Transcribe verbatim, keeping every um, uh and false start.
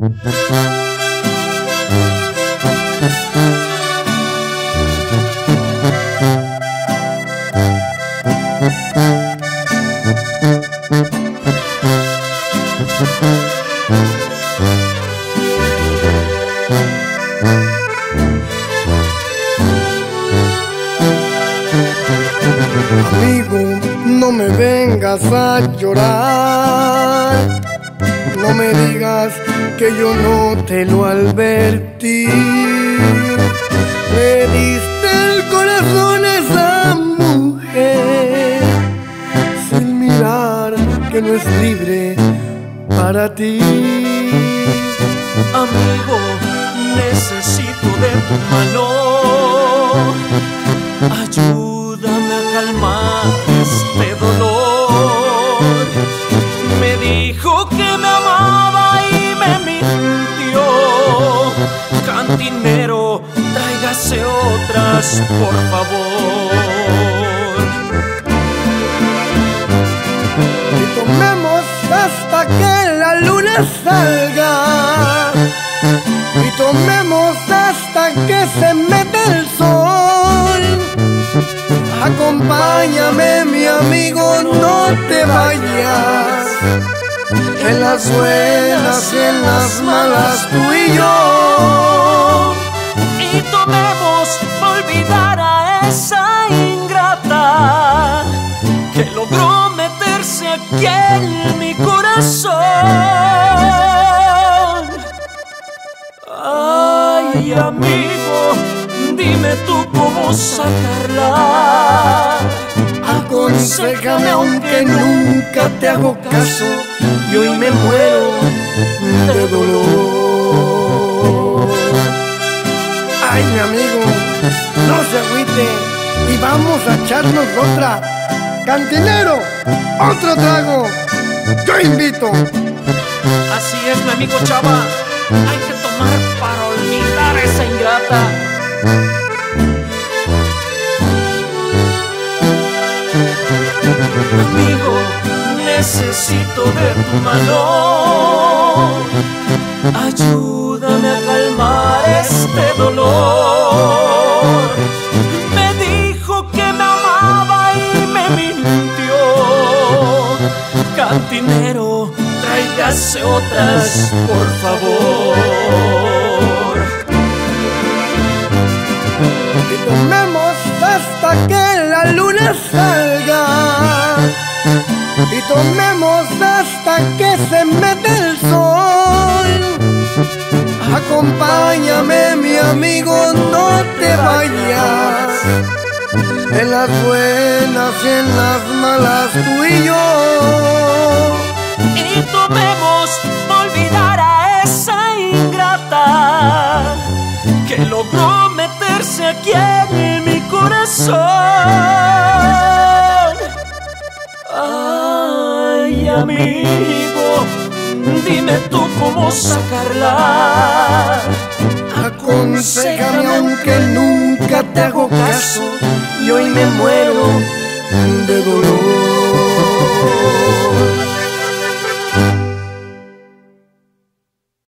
Amigo, no me vengas a llorar, no me digas que yo no te lo advertí. Me diste el corazón a esa mujer sin mirar que no es libre para ti. Amigo, necesito de tu mano, ayúdame a calmar este dolor. Me dijo que me amaba y me mintió. Cantinero, tráigase otras, por favor. Y tomemos hasta que la luna salga, y tomemos hasta que se mete el sol. Acompáñame, mi amigo, no te vayas. En las buenas y en las malas, tú y yo. Y tomemos olvidar a esa ingrata que logró meterse aquí en mi corazón. Ay, amigo, dime tú cómo sacarla. Aconséjame aunque nunca te hago caso, y hoy me muero de dolor. Ay, mi amigo, no se agüite y vamos a echarnos otra. Cantinero, otro trago, yo invito. Así es, mi amigo Chava, hay que tomar para olvidar a esa ingrata. Amigo, necesito de tu mano, ayúdame a calmar este dolor. Me dijo que me amaba y me mintió. Cantinero, tráigase otras, por favor. Y tomemos hasta que la luna salga, y tomemos hasta que se mete el sol. Acompáñame, mi amigo, no te vayas. En las buenas y en las malas, tú y yo. Y tomemos olvidar a esa ingrata que logró meterse aquí en mi corazón. Ay, amigo, dime tú cómo sacarla. Aconséjame aunque nunca te hago caso, y hoy me muero de dolor.